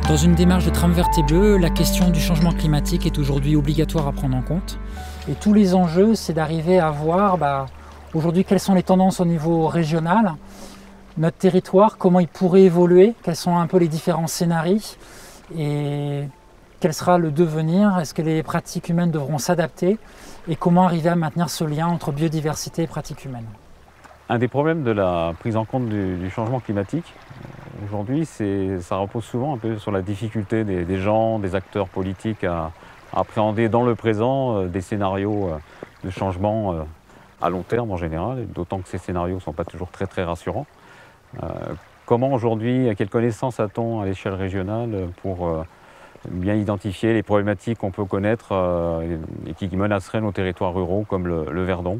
Dans une démarche de Tram verte et bleue, la question du changement climatique est aujourd'hui obligatoire à prendre en compte. Et tous les enjeux, c'est d'arriver à voir aujourd'hui quelles sont les tendances au niveau régional, notre territoire, comment il pourrait évoluer, quels sont un peu les différents scénarios et quel sera le devenir, est-ce que les pratiques humaines devront s'adapter et comment arriver à maintenir ce lien entre biodiversité et pratiques humaines. Un des problèmes de la prise en compte du changement climatique, aujourd'hui, ça repose souvent un peu sur la difficulté des gens, des acteurs politiques à appréhender dans le présent des scénarios de changement à long terme en général, d'autant que ces scénarios ne sont pas toujours très rassurants. Comment aujourd'hui, à quelle connaissance a-t-on à l'échelle régionale pour bien identifier les problématiques qu'on peut connaître et qui menaceraient nos territoires ruraux comme le Verdon?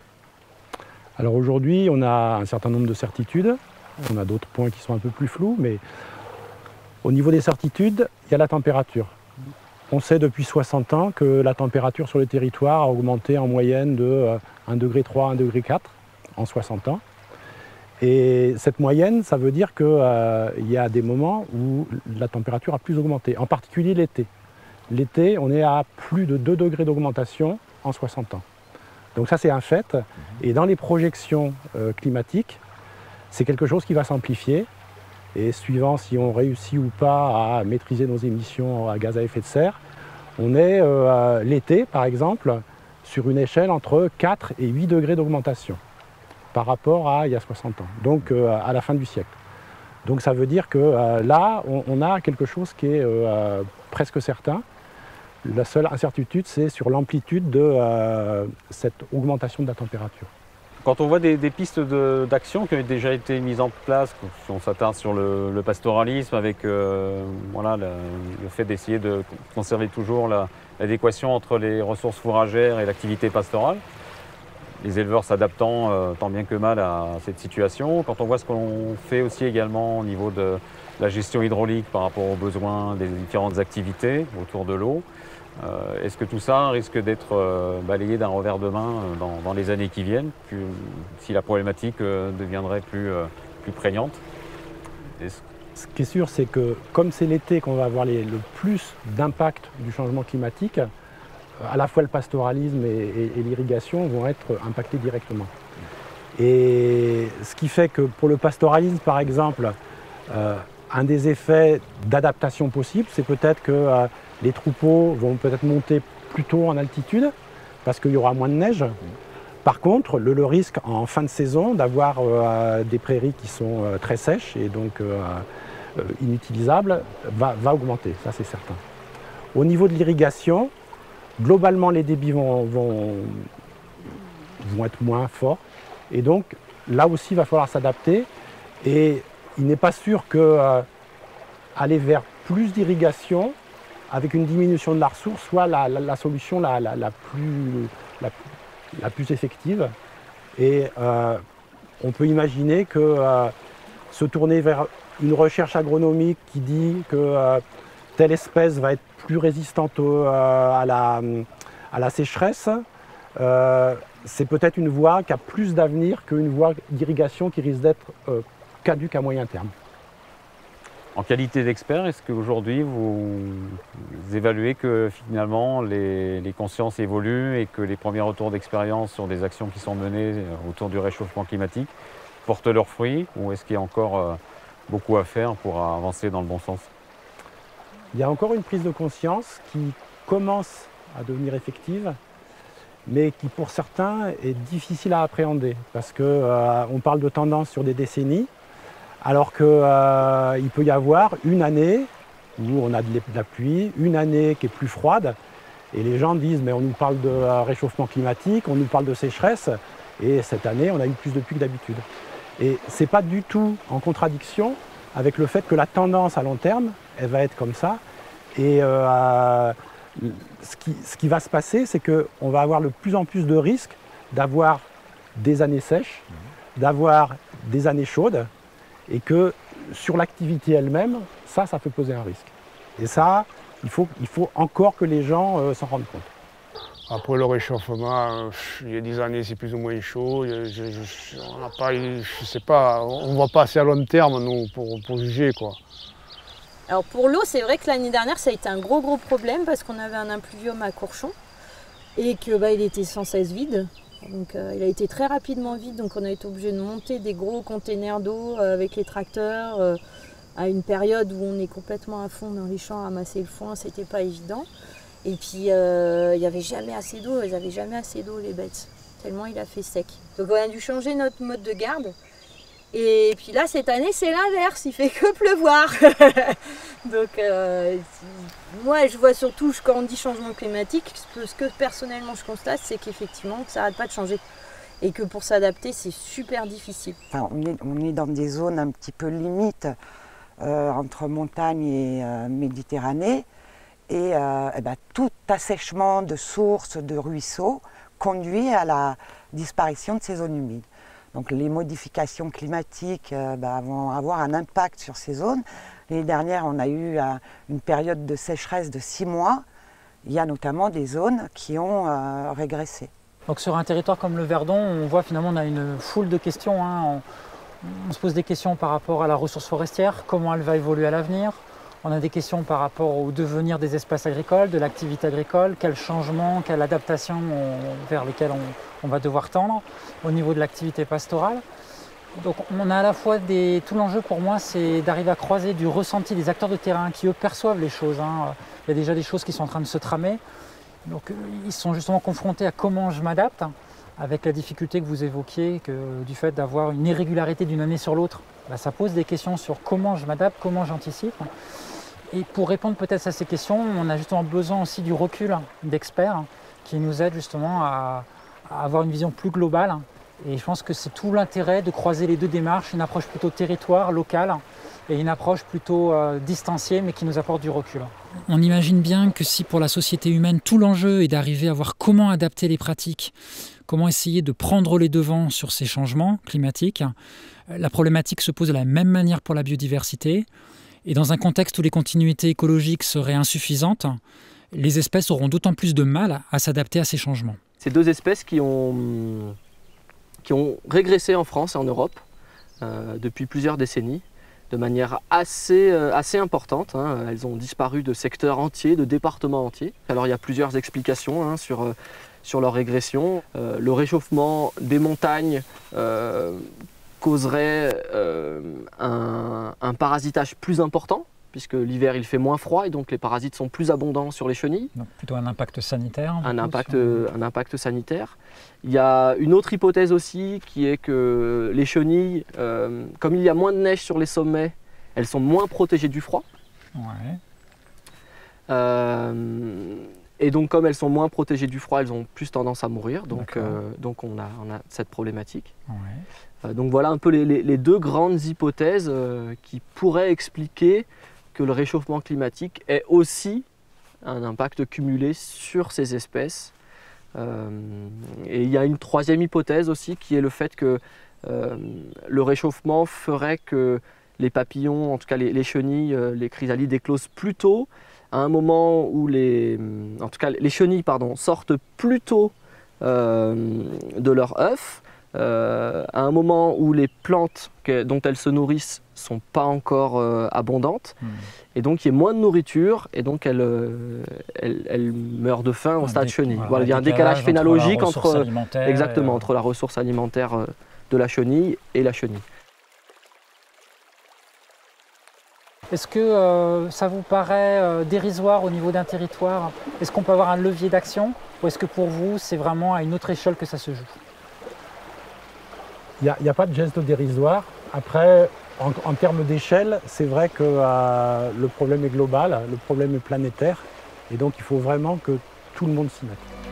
Alors aujourd'hui, on a un certain nombre de certitudes. On a d'autres points qui sont un peu plus flous, mais au niveau des certitudes, il y a la température. On sait depuis 60 ans que la température sur le territoire a augmenté en moyenne de 1,3 degré, 1,4 degré en 60 ans. Et cette moyenne, ça veut dire qu'il y a des moments où la température a plus augmenté, en particulier l'été. L'été, on est à plus de 2 degrés d'augmentation en 60 ans. Donc ça, c'est un fait. Et dans les projections climatiques, c'est quelque chose qui va s'amplifier. Et suivant si on réussit ou pas à maîtriser nos émissions à gaz à effet de serre, on est l'été, par exemple, sur une échelle entre 4 et 8 degrés d'augmentation par rapport à il y a 60 ans, donc à la fin du siècle. Donc ça veut dire que là, on a quelque chose qui est presque certain. La seule incertitude, c'est sur l'amplitude de cette augmentation de la température. Quand on voit des pistes d'action qui ont déjà été mises en place, si on s'attarde sur le pastoralisme avec voilà, le fait d'essayer de conserver toujours l'adéquation entre les ressources fourragères et l'activité pastorale, les éleveurs s'adaptant tant bien que mal à cette situation. Quand on voit ce qu'on fait aussi également au niveau de la gestion hydraulique par rapport aux besoins des différentes activités autour de l'eau, est-ce que tout ça risque d'être balayé d'un revers de main dans les années qui viennent, si la problématique deviendrait plus prégnante? Ce qui est sûr, c'est que comme c'est l'été qu'on va avoir le plus d'impact du changement climatique, à la fois le pastoralisme et l'irrigation vont être impactés directement. Et ce qui fait que pour le pastoralisme, par exemple, un des effets d'adaptation possible, c'est peut-être que les troupeaux vont peut-être monter plus tôt en altitude parce qu'il y aura moins de neige. Par contre, le risque en fin de saison d'avoir des prairies qui sont très sèches et donc inutilisables va augmenter, ça c'est certain. Au niveau de l'irrigation, globalement les débits vont être moins forts et donc là aussi il va falloir s'adapter et il n'est pas sûr que aller vers plus d'irrigation avec une diminution de la ressource soit la solution la plus effective. Et on peut imaginer que se tourner vers une recherche agronomique qui dit que telle espèce va être plus résistante à la sécheresse, c'est peut-être une voie qui a plus d'avenir qu'une voie d'irrigation qui risque d'être caduque à moyen terme. En qualité d'expert, est-ce qu'aujourd'hui vous évaluez que finalement les consciences évoluent et que les premiers retours d'expérience sur des actions qui sont menées autour du réchauffement climatique portent leurs fruits, ou est-ce qu'il y a encore beaucoup à faire pour avancer dans le bon sens? Il y a encore une prise de conscience qui commence à devenir effective, mais qui pour certains est difficile à appréhender parce qu'on parle de tendance sur des décennies, alors qu'il peut y avoir une année où on a de la pluie, une année qui est plus froide, et les gens disent mais on nous parle de réchauffement climatique, on nous parle de sécheresse, et cette année on a eu plus de pluie que d'habitude. Et ce n'est pas du tout en contradiction avec le fait que la tendance à long terme, elle va être comme ça, et ce qui va se passer, c'est qu'on va avoir de plus en plus de risques d'avoir des années sèches, d'avoir des années chaudes, et que sur l'activité elle-même, ça peut poser un risque. Et ça, il faut encore que les gens s'en rendent compte. Après le réchauffement, il y a des années c'est plus ou moins chaud, je sais pas, on ne voit pas assez à long terme nous, pour juger, quoi. Alors pour l'eau, c'est vrai que l'année dernière, ça a été un gros problème parce qu'on avait un impluvium à Courchon et que il était sans cesse vide. Donc il a été très rapidement vide, donc on a été obligé de monter des gros containers d'eau avec les tracteurs à une période où on est complètement à fond dans les champs à ramasser le foin, c'était pas évident. Et puis il n'y avait jamais assez d'eau, elles n'avaient jamais assez d'eau les bêtes, tellement il a fait sec. Donc on a dû changer notre mode de garde. Et puis là, cette année, c'est l'inverse, il fait que pleuvoir. Donc, moi, je vois surtout, quand on dit changement climatique, ce que personnellement je constate, c'est qu'effectivement, ça n'arrête pas de changer. Et que pour s'adapter, c'est super difficile. Enfin, on est dans des zones un petit peu limites entre montagne et Méditerranée. Et tout assèchement de sources, de ruisseaux, conduit à la disparition de ces zones humides. Donc les modifications climatiques vont avoir un impact sur ces zones. L'année dernière, on a eu une période de sécheresse de 6 mois. Il y a notamment des zones qui ont régressé. Donc sur un territoire comme le Verdon, on voit finalement on a une foule de questions. Hein. On se pose des questions par rapport à la ressource forestière, comment elle va évoluer à l'avenir. On a des questions par rapport au devenir des espaces agricoles, de l'activité agricole, quel changement, quelle adaptation vers lesquelles on va devoir tendre au niveau de l'activité pastorale. Donc on a à la fois tout l'enjeu pour moi, c'est d'arriver à croiser du ressenti des acteurs de terrain qui eux perçoivent les choses. Hein. Il y a déjà des choses qui sont en train de se tramer. Donc ils sont justement confrontés à comment je m'adapte, avec la difficulté que vous évoquiez, du fait d'avoir une irrégularité d'une année sur l'autre. Ça pose des questions sur comment je m'adapte, comment j'anticipe. Et pour répondre peut-être à ces questions, on a justement besoin aussi du recul d'experts qui nous aident justement à avoir une vision plus globale. Et je pense que c'est tout l'intérêt de croiser les deux démarches, une approche plutôt territoire, locale, et une approche plutôt distanciée, mais qui nous apporte du recul. On imagine bien que si pour la société humaine, tout l'enjeu est d'arriver à voir comment adapter les pratiques, comment essayer de prendre les devants sur ces changements climatiques, la problématique se pose de la même manière pour la biodiversité. Et dans un contexte où les continuités écologiques seraient insuffisantes, les espèces auront d'autant plus de mal à s'adapter à ces changements. Ces deux espèces qui ont régressé en France et en Europe depuis plusieurs décennies, de manière assez importante. Hein. Elles ont disparu de secteurs entiers, de départements entiers. Alors il y a plusieurs explications sur leur régression. Le réchauffement des montagnes causerait un parasitage plus important, puisque l'hiver il fait moins froid et donc les parasites sont plus abondants sur les chenilles. Donc plutôt un impact sanitaire. Un impact sanitaire. Il y a une autre hypothèse aussi qui est que les chenilles, comme il y a moins de neige sur les sommets, elles sont moins protégées du froid. Ouais. Et donc comme elles sont moins protégées du froid, elles ont plus tendance à mourir. Donc on a cette problématique. Ouais. Donc voilà un peu les deux grandes hypothèses qui pourraient expliquer que le réchauffement climatique ait aussi un impact cumulé sur ces espèces. Et il y a une troisième hypothèse aussi qui est le fait que le réchauffement ferait que les papillons, en tout cas les chenilles, les chrysalides éclosent plus tôt, à un moment où les chenilles sortent plus tôt de leur œuf, à un moment où les plantes dont elles se nourrissent ne sont pas encore abondantes, et donc il y a moins de nourriture, et donc elles meurent de faim au stade chenille. Voilà, il y a un décalage phénologique entre la ressource alimentaire de la chenille et la chenille. Est-ce que ça vous paraît dérisoire au niveau d'un territoire? Est-ce qu'on peut avoir un levier d'action, ou est-ce que pour vous c'est vraiment à une autre échelle que ça se joue? Il n'y a pas de geste dérisoire. Après, en termes d'échelle, c'est vrai que le problème est global, le problème est planétaire, et donc il faut vraiment que tout le monde s'y mette.